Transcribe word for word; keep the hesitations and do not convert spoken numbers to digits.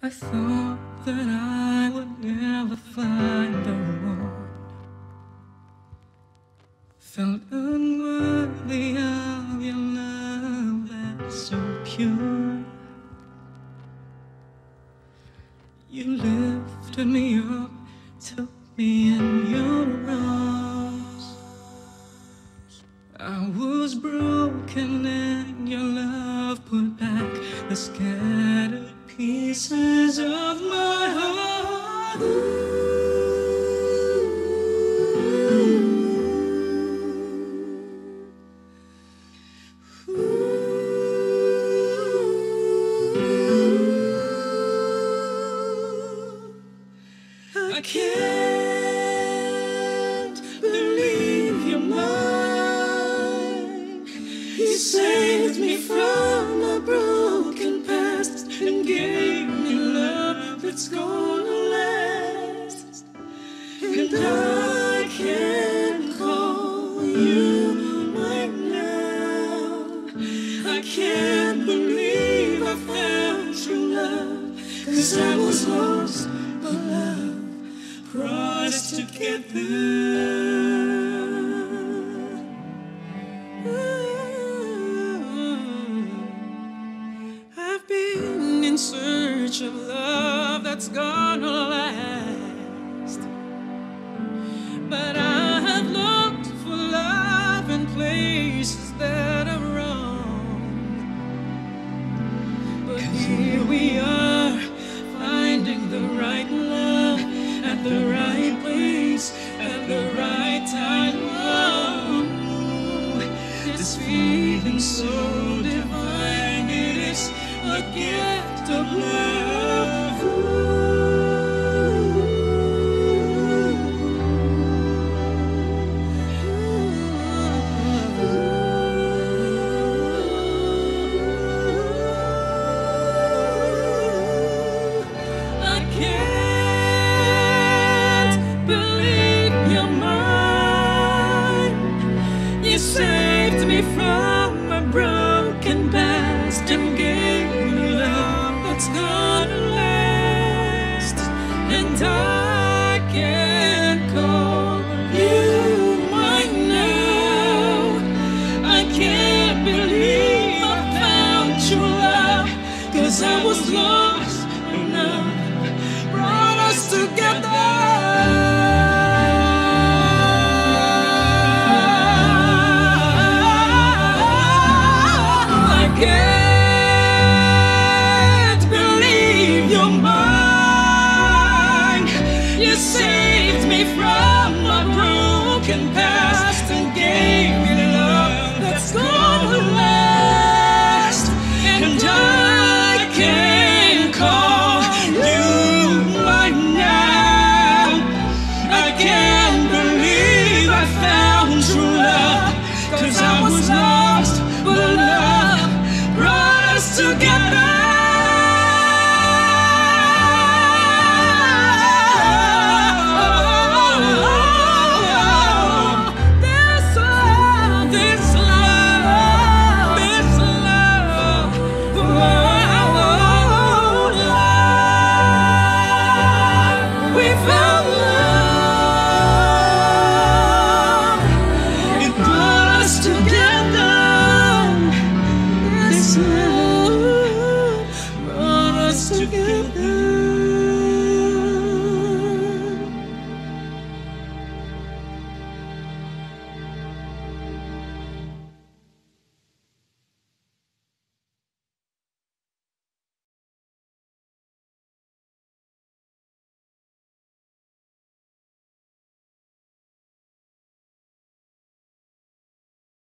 I thought that I would never find the one. Felt unworthy of your love that's so pure. You lifted me up, took me in your arms. I was broken and your love put back the scattered pieces of my heart. I can't believe you're mine. You saved me from a broken past and gave me love that's gonna last. And I can't call you mine now. I can't believe I found true love, 'cause I was lost, but love brought us together. I've been in search of love that's gonna last, but I have looked for love in places that are wrong. But here we are, finding the right love at the right place, at the right time. Oh, this feeling so divine, it is a gift of love. I can't believe you're mine. You saved me from a broken past and gave me love that's gonna last. And I can't call you mine now. I can't believe I found true love, 'cause I was lost, but love brought us together. I can't believe you're mine. You saved me from a broken past and gave me love that's gonna last. And I can't call you mine now. I can't believe I found true love, 'cause I was lost, but love brought us together.